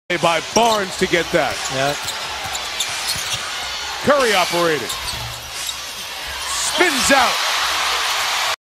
by Barnes to get that. Yep. Curry operated. Spins out.